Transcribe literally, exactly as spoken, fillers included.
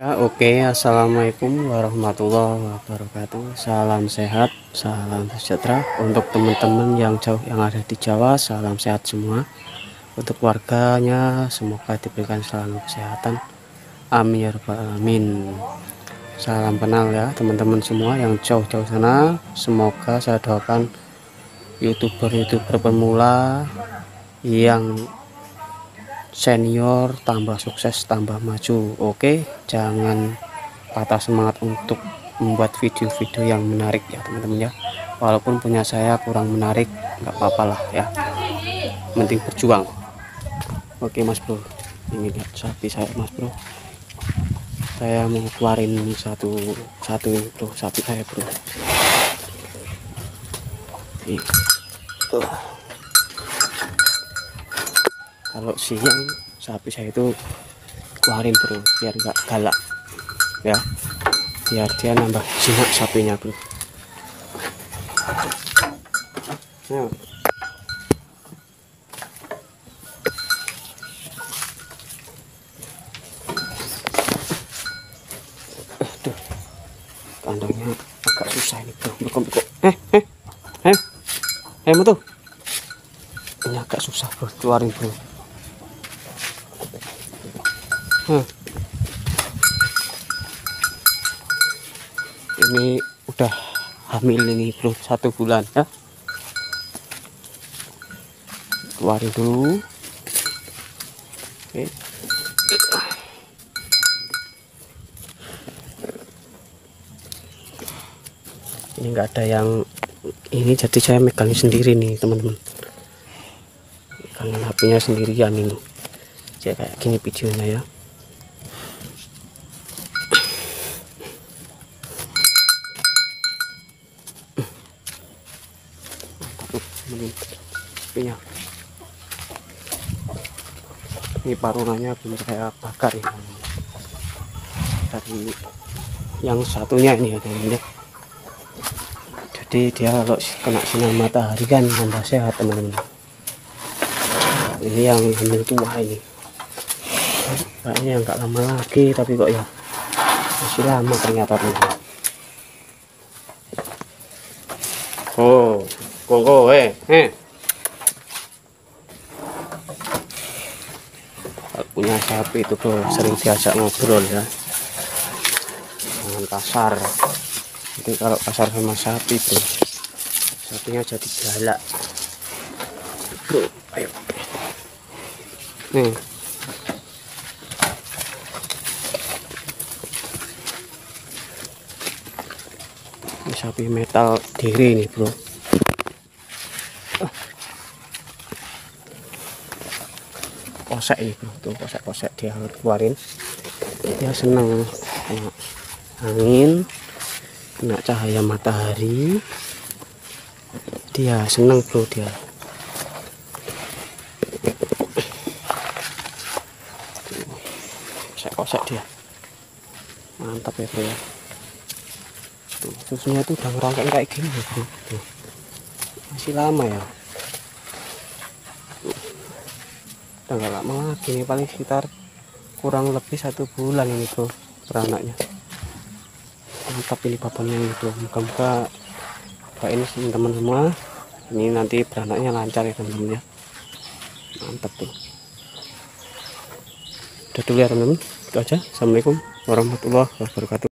Ya, oke, assalamualaikum warahmatullahi wabarakatuh. Salam sehat, salam sejahtera untuk teman-teman yang jauh yang ada di Jawa. Salam sehat semua. Untuk warganya, semoga diberikan selalu kesehatan. Amin ya rabbal alamin. Salam kenal ya teman-teman semua yang jauh-jauh sana. Semoga saya doakan youtuber-youtuber pemula yang senior tambah sukses, tambah maju. Oke, jangan patah semangat untuk membuat video-video yang menarik ya teman-teman ya. Walaupun punya saya kurang menarik, nggak apa-apa lah ya, penting berjuang. Oke mas bro, ini lihat sapi saya mas bro. Saya mau keluarin satu satu bro, sapi saya bro. Ini. Uh. Kalau siang sapi saya itu keluarin bro, biar nggak galak ya, biar dia nambah jinak sapinya bro. Nah. Aduh, kandangnya agak susah ini bro, bekok-bekok. Eh, eh, eh, eh, tuh. Ini agak susah bro, keluarin bro. Hmm. Ini udah hamil ini bro, satu bulan ya. Keluarin dulu. Oke. Ini enggak ada yang ini, jadi saya megangin sendiri nih teman-teman, megangin H P-nya sendirian ini. Jadi kayak gini videonya ya. Ini, ini parungannya belum saya bakar ya. Dari yang satunya ini ya teman-teman. Jadi dia kalau kena sinar matahari kan tambah sehat teman-teman. Ini yang hamil tua ini. Kayaknya nggak lama lagi, tapi kok ya masih lama ternyata teman-teman. Oh, kongko eh eh. Kalau punya sapi itu bro, sering diajak ngobrol ya, jangan kasar. Jadi kalau kasar sama sapi bro, sapinya jadi galak bro. Ayo nih, ini sapi metal diri nih bro. Kosek ini bro, tuh kosek-kosek dia keluarin. Dia seneng kena angin, kena cahaya matahari, dia seneng bro. Dia kosek-kosek dia, mantap ya bro ya. Tuh, susunya tuh udah ngerangkak kayak gini ya bro. Tuh, masih lama ya, udah nggak lama lagi nih, paling sekitar kurang lebih satu bulan ini bro beranaknya. Mantap ini bapaknya ini bro, muka-muka Pak ini teman-teman semua ini nanti beranaknya lancar ya teman-teman ya. Mantap tuh. Udah dulu ya teman-teman, itu aja. Assalamualaikum warahmatullahi wabarakatuh.